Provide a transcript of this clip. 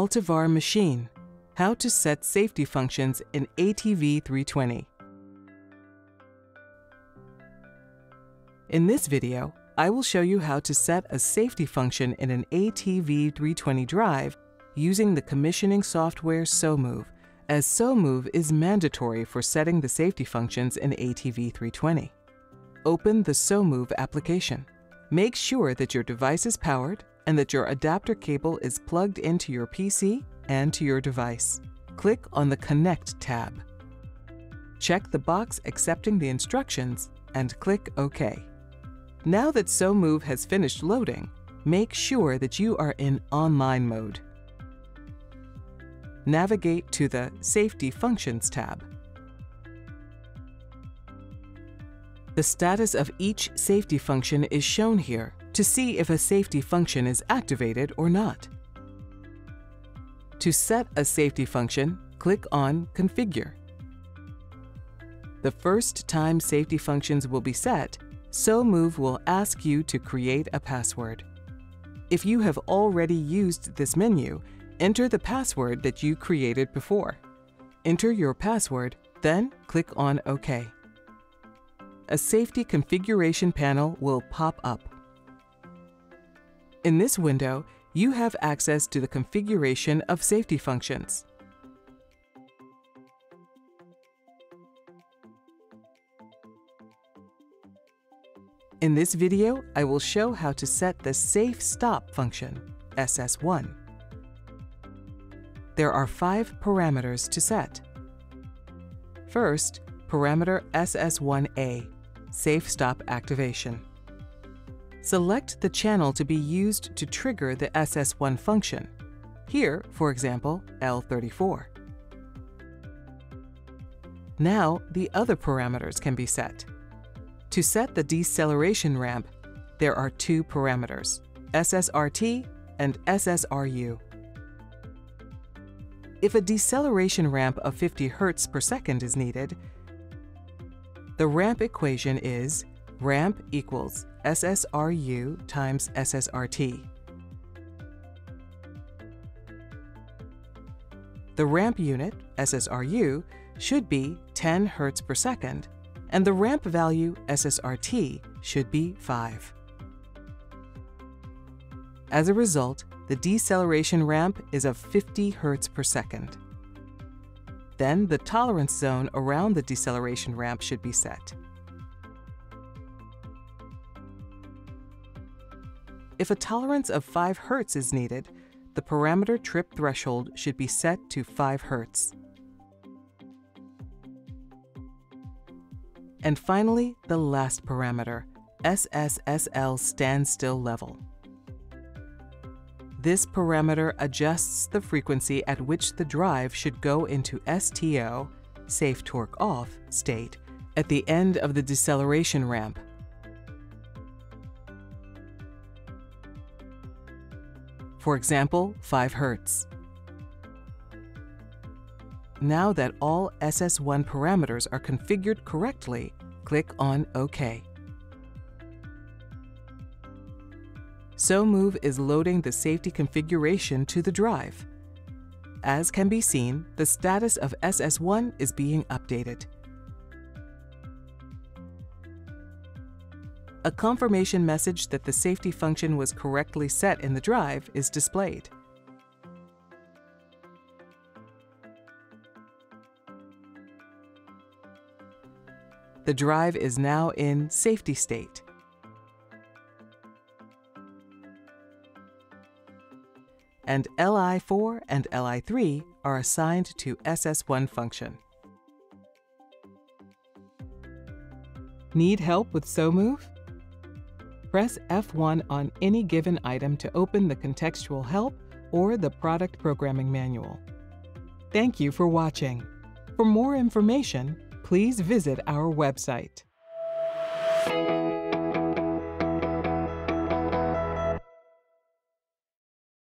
Altivar machine. How to set safety functions in ATV320. In this video, I will show you how to set a safety function in an ATV320 drive using the commissioning software SoMove, as SoMove is mandatory for setting the safety functions in ATV320. Open the SoMove application. Make sure that your device is powered and that your adapter cable is plugged into your PC and to your device. Click on the Connect tab. Check the box accepting the instructions and click OK. Now that SoMove has finished loading, make sure that you are in online mode. Navigate to the Safety Functions tab. The status of each safety function is shown here to see if a safety function is activated or not. To set a safety function, click on Configure. The first time safety functions will be set, SoMove will ask you to create a password. If you have already used this menu, enter the password that you created before. Enter your password, then click on OK. A safety configuration panel will pop up. In this window, you have access to the configuration of safety functions. In this video, I will show how to set the Safe Stop function, SS1. There are 5 parameters to set. First, parameter SS1A, Safe Stop Activation. Select the channel to be used to trigger the SS1 function. Here, for example, L34. Now, the other parameters can be set. To set the deceleration ramp, there are 2 parameters, SSRT and SSRU. If a deceleration ramp of 50 Hz per second is needed, the ramp equation is ramp equals SSRU times SSRT. The ramp unit, SSRU, should be 10 Hz per second, and the ramp value, SSRT, should be 5. As a result, the deceleration ramp is of 50 Hz per second. Then the tolerance zone around the deceleration ramp should be set. If a tolerance of 5 Hz is needed, the parameter trip threshold should be set to 5 Hz. And finally, the last parameter, SSSL standstill level. This parameter adjusts the frequency at which the drive should go into STO, safe torque off, state at the end of the deceleration ramp. For example, 5 Hz. Now that all SS1 parameters are configured correctly, click on OK. SoMove is loading the safety configuration to the drive. As can be seen, the status of SS1 is being updated. A confirmation message that the safety function was correctly set in the drive is displayed. The drive is now in safety state. And LI4 and LI3 are assigned to SS1 function. Need help with SoMove? Press F1 on any given item to open the contextual help or the product programming manual. Thank you for watching. For more information, please visit our website.